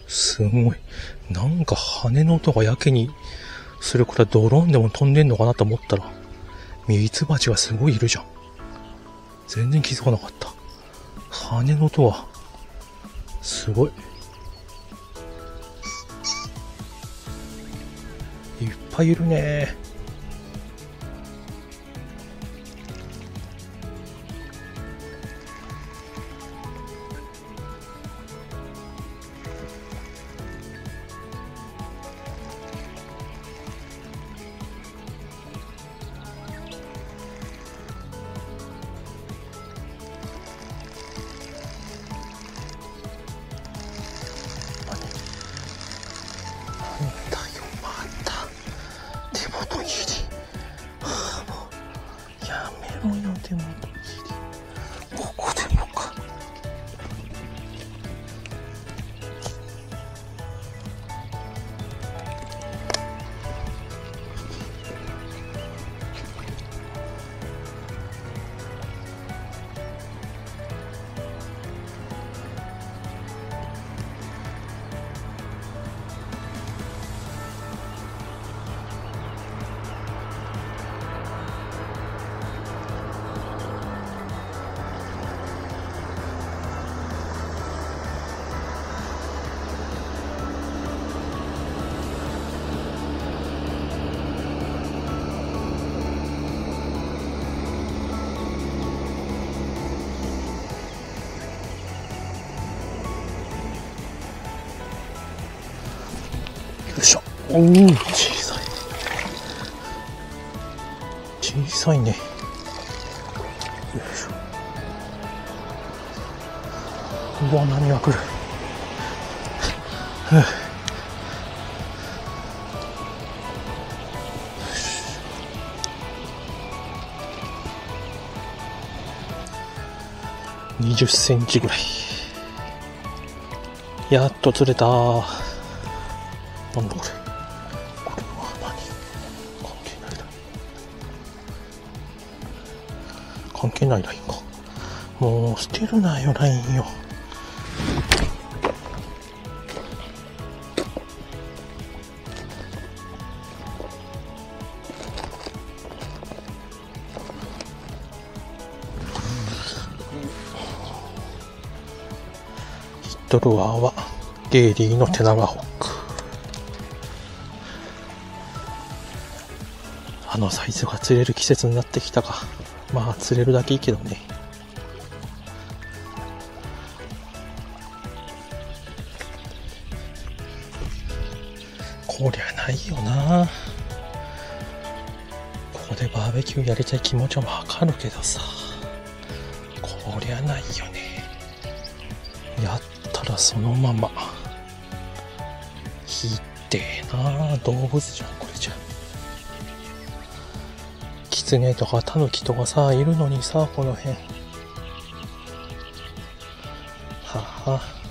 すごい。なんか羽の音がやけにするからドローンでも飛んでんのかなと思ったら、ミツバチがすごいいるじゃん。全然気づかなかった。羽の音は、すごい。いっぱいいるね。ここでもか。よいしょ。おお、小さい。小さいね。よいしょ。うわ、波が来る。20センチぐらい。やっと釣れた。なんだこれ。これは何？関係ないライン。関係ないラインか。もう捨てるなよ、ラインよ。ヒットルアーはゲイリーのテナガホック。あのサイズが釣れる季節になってきたか。まあ釣れるだけいいけどね。こりゃないよな。ここでバーベキューやりたい気持ちはわかるけどさ、こりゃないよね。やったらそのままひってえな。動物じゃんこれじゃ。キツネとかタヌキとかさいるのにさ、この辺はあ。